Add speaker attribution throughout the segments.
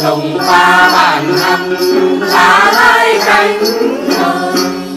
Speaker 1: trồng hoa bàn ăn lá lai cánh ơi.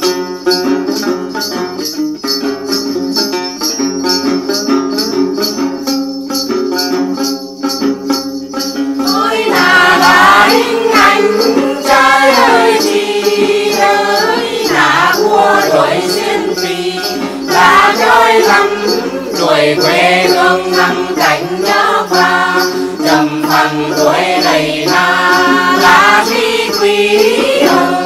Speaker 1: Ôi là đánh anh trai ơi chị ơi, là vua đuổi xuyên phi, là chơi lắm đuổi quê hương năm cảnh nhớ pha, trầm phẳng tuổi đầy na lá chi quý ơi.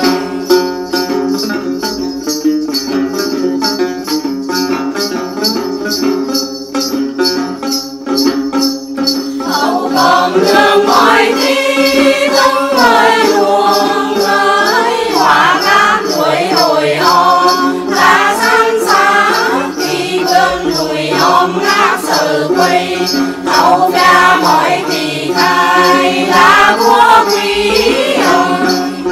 Speaker 1: Hậu còn đường mỏi thi tâm ơi luồng ơi, hoa cát tuổi hồi hòm là san sáng khi cơn lùi ôm ngát sờ quay, hậu ca mỏi thì khai là vua quý ơi.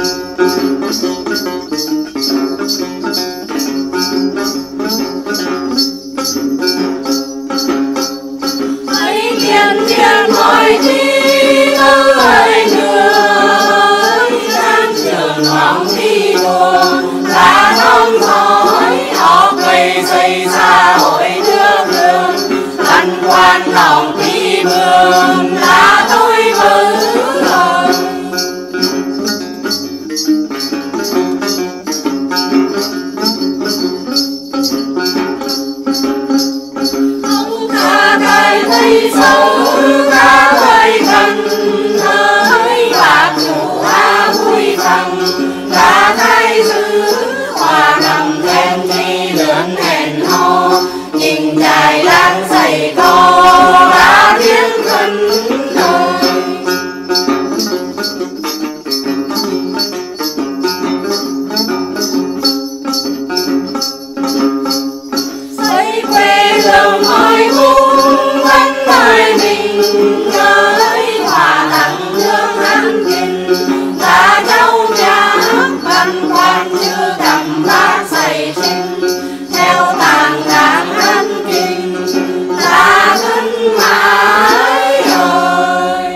Speaker 1: Thấy thiên thiên hỏi chi ơi người, gian trường hoàng đi đua là non thói, họ quay xây xa hội nước đường, lăn quan lòng quý bường là tôi mơ ơi. Ông ca cái thấy sâu ca thấy cần ơi, bạc chủ a vui thầm ca cái dư hoa nằm thêm chi lượn hẹn hò, nhìn dài lan dày to đã tiếng gần ơi. Xây quê hương ơi vung vẫn ơi mình ơi, hòa tặng hương ăn kinh là châu nhã văn quan như cầm bát dày trên, theo tàng đàn ăn kinh là thân mãi ơi.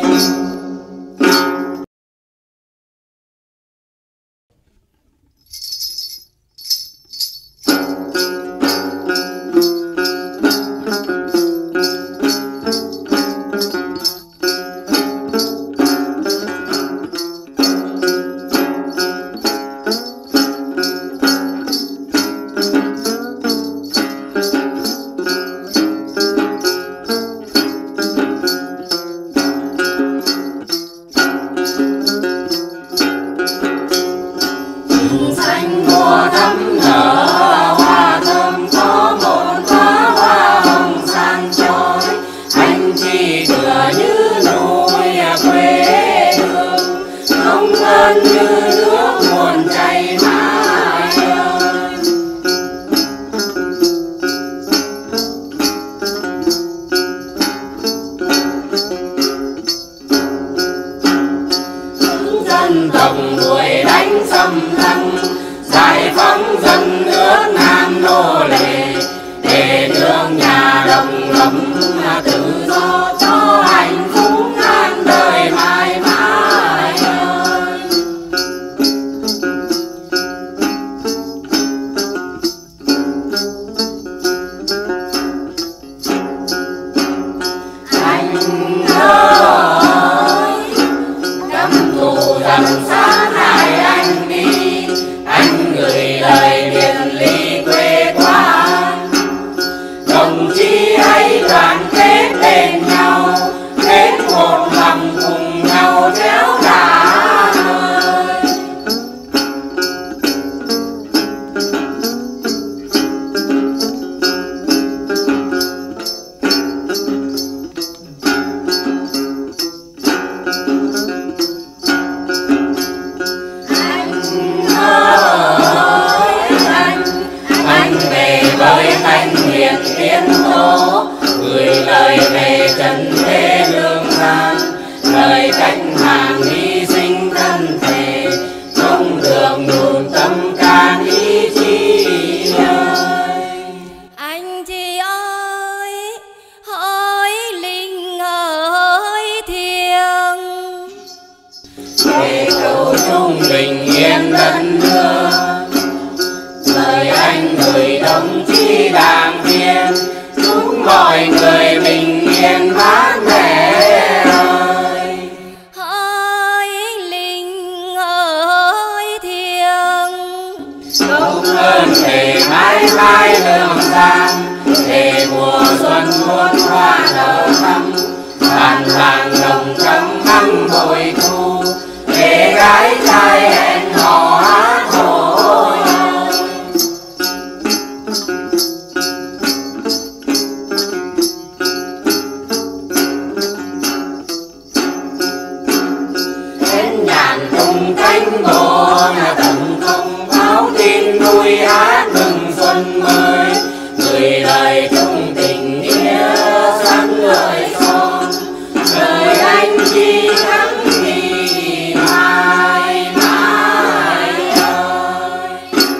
Speaker 1: Xanh mùa thắm nở hoa thơm có một đóa hoa hồng sang chói, anh chỉ tựa như núi quê hương, không ơn như nước nguồn chảy mãi ơi. Dân tộc đuổi đánh xâm lăng, giải phóng dân nước Nam nô lệ, để đường nhà đồng lộc tự do cho hạnh phúc an đời mãi mãi ơi. Anh ơi, căm thù dần xa hai anh đi, anh gửi lời biệt ly quê quán. Đồng chí hãy đoàn kết bên nhau, kết một lòng cùng nhau kéo đàn ơi. Anh về với thanh huyền tiến tố, gửi lời về trần thế lương gian, lời cách mạng hy sinh thân thể, không được nhụt tâm can ý chí ơi.
Speaker 2: Anh chị ơi, hỡi linh ơi thiêng,
Speaker 1: chung bình yên đất nước. Lời anh gửi đồng chí đảng viên, chúc mọi người bình yên bát mẹ ơi.
Speaker 2: Hỡi linh ơi thiêng,
Speaker 1: Chúc ơn để mãi mãi lương gian, để mùa xuân muôn hoa nở thắm, bàn làng đồng trống năm bội thu, để gái trai hẹn hò hát hội. Đến nhàn tung cánh bồ tầng không báo tin vui hát mừng xuân mới, người đời chung tình nghĩa sáng ngời son, đời anh chi thắng thì mãi mãi ơi.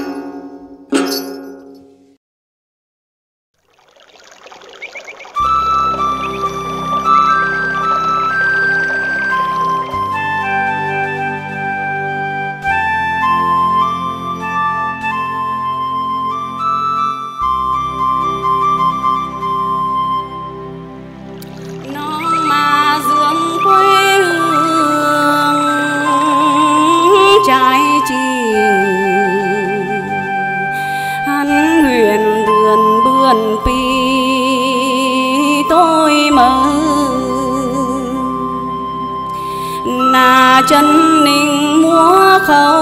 Speaker 2: non mà dương quê hương trái chi, hắn huyền vườn bươn pi tôi mơ, là chân ninh múa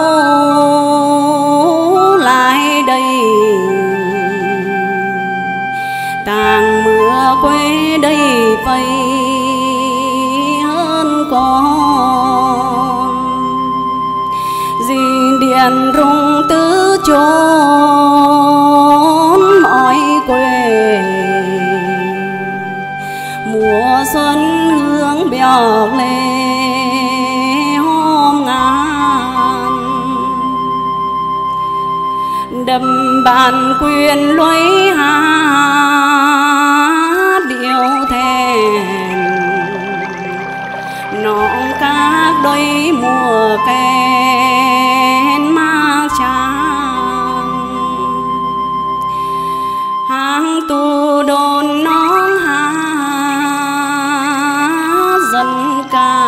Speaker 2: khâu lại đây, tàng mưa quê đây vây hơn con, dì điện rung tứ chốn mọi quê, mùa xuân hương bèo lê hôm ngàn, đầm bàn quyền lối hát điệu thèn, nón các đôi mùa kén mang trang, hàng tu đồn nón hát dân ca,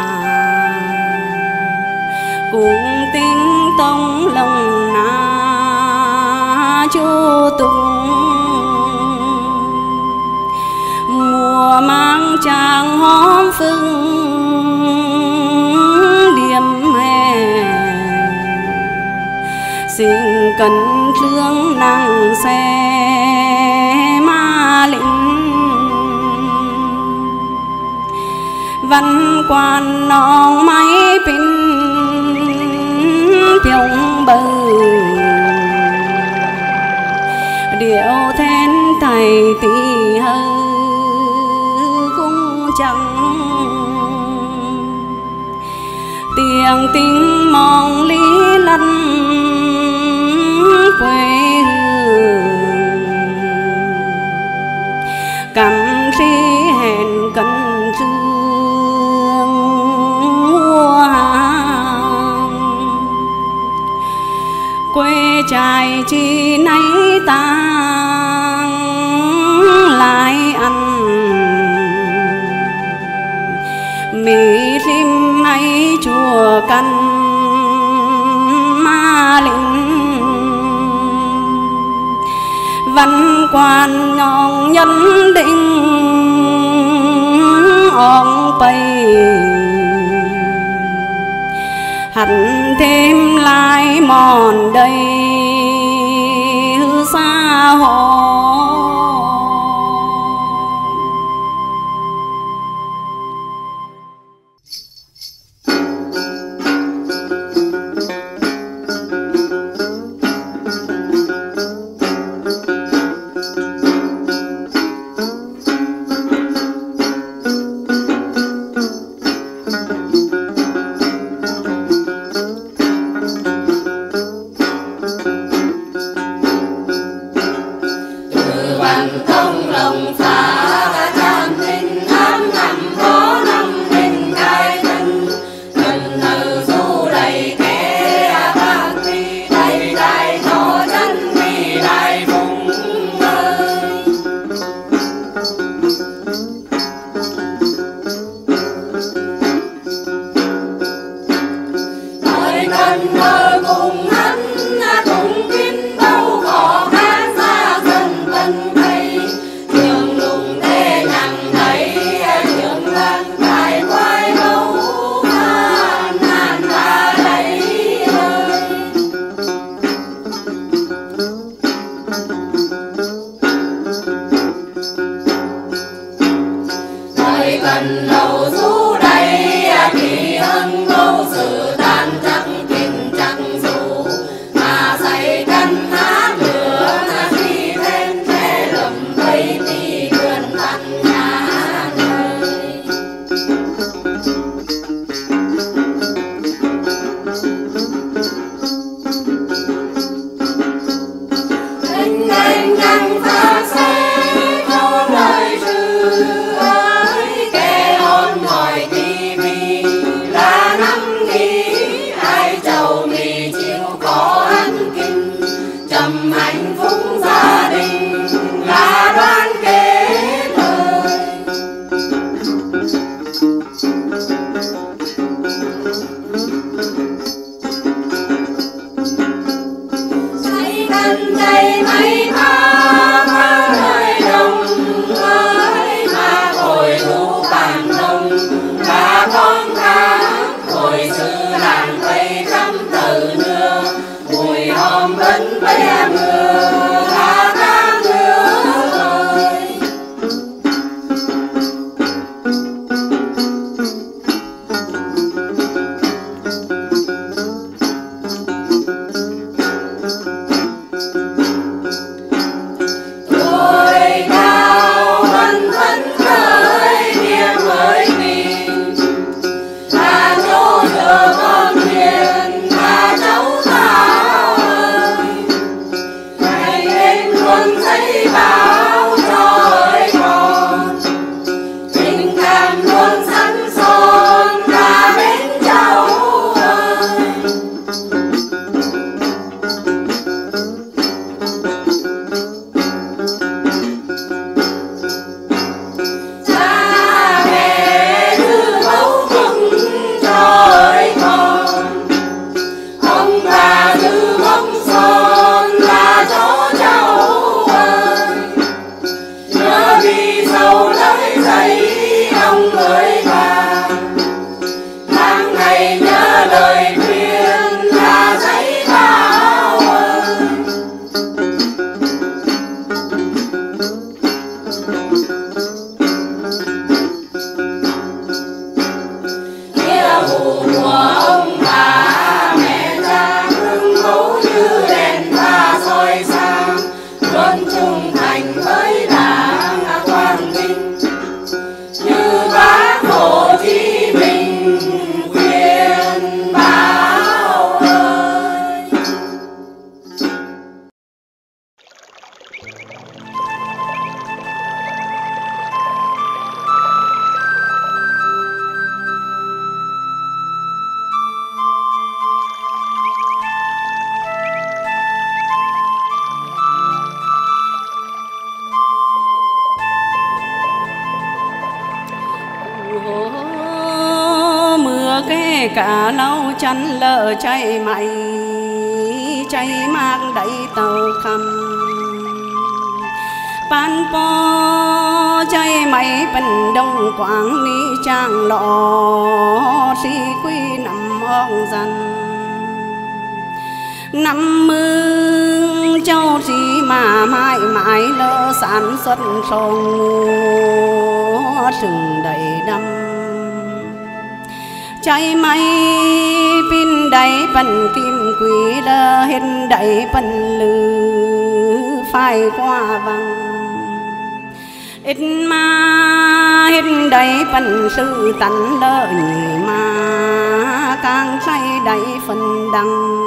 Speaker 2: cùng tinh tông lòng na chu tung, mùa mang tràng hóm phưng điểm hè, xin cần thương năng xe ma lĩnh, văn quan nong máy pin phiông bờ, điệu then thầy tì hơ cũng chẳng, tiếng tình mong lý lăn quê hương, cảm khi hẹn cần thương mua hàng, quê trai chi nay tang lại ăn, mỹ lim hay chùa căn ma linh, văn quan ngọn nhân định ông tây, hẳn thêm lại mòn đây xa hồ.
Speaker 1: gần đời cùng hắn cùng kín đâu có khác xa dần tận thấy trường lùng thế nhằng thấy trường lan cài quay lâu ngàn ta đây ơi. Thời cần đầu du đây thì ân câu sự tan chắc tình chẳng dù mà say căn hát lửa khi thêm che lầm cây thì vườn thành nhà nơi. Anh chẳng ta sẽ cho lời ru ơi kể ôn ngồi tivi là năm nghĩ ai giàu mì chịu khó ăn kinh trầm hạnh phúc gia đình là đoan kết ơi. Say căn dây mấy tháng đời đông ơi mà hồi thu bàn đông là con tháng hồi xưa làng quê trăm từ nưa mùi hòm vẫn bé mưa là ta nước ơi. Tuổi cao vẫn vẫn khơi niềm mới mình là chỗ dựa con hiền là cháu tao ơi. Ngày đêm luôn giấy báo cho ơi con tình cảm luôn sẵn son là bên cháu ơi. Cha mẹ giữ mẫu mực cho ơi con ông bà giữ bóng son là cho cháu ơi. Nhớ đi sâu lời dạy ông ơi bà tháng ngày nhớ lời khuyên là dạy bao ơi. Nghĩa vụ của ông bà mẹ cha gương mẫu như đèn pha soi sáng luôn trung thành với đảng quang vinh như bác Hồ Chí Minh khuyên bảo ơi.
Speaker 2: Mưa kê cả lâu chăn lỡ cháy mày cháy mang đẩy tàu khăm pan po cháy mày bên đông quảng ni trang lọ si quy nằm ong dần năm mương châu gì mà mãi mãi lỡ sản xuất sông sừng đầy đâm cháy máy pin đầy phần kim quý lơ hình đầy phần lư phai qua bằng ít mà hình đầy phần sự tắn lỡ nhì mà càng say đầy phần đăng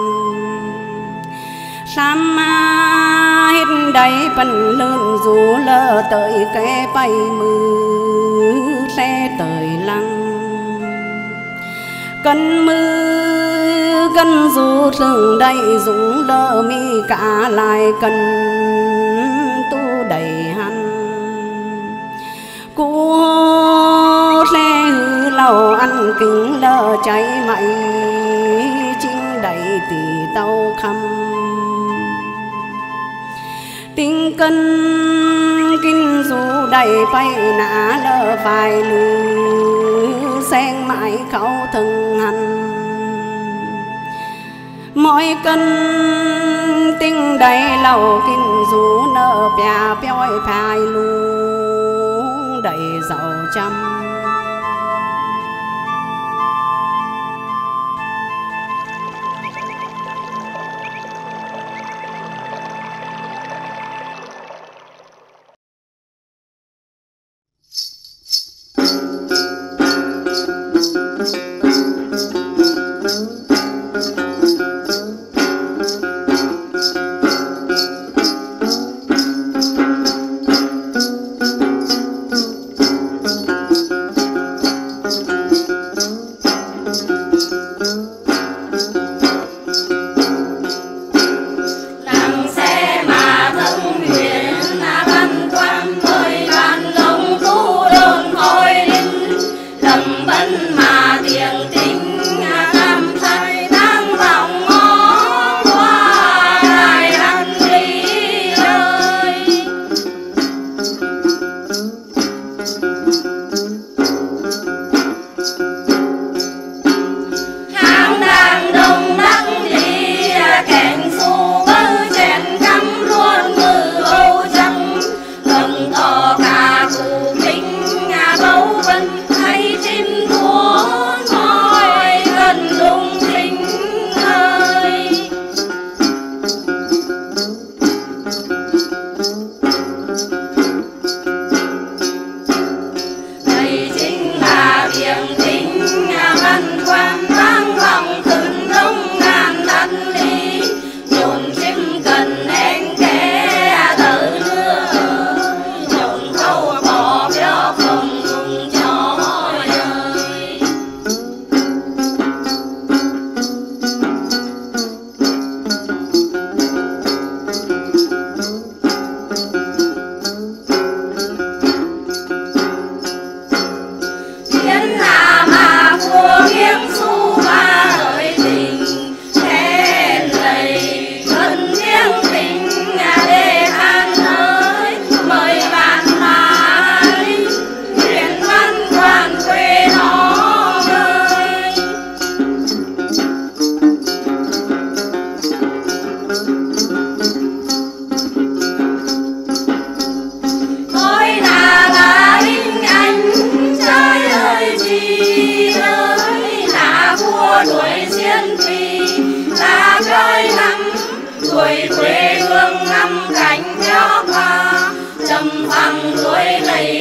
Speaker 2: sam ma hình đầy phần lươn dù lơ tới cái bay mư xe tới lăng cơn mưa cơn dù rừng đầy dũng lơ mi cả lại cần tu đầy hắn cú xe hư lầu ăn kính lơ cháy mày chính đầy tỷ tàu khăm tình cân kinh dù đầy bay nã lỡ phải lư sen mãi khẩu thân hành mỗi cân tinh đầy lầu kinh dù nợ bè bói phải luôn đầy giàu trăm
Speaker 1: quê hương ngắm cảnh gió hoa trầm phẳng đuổi lầy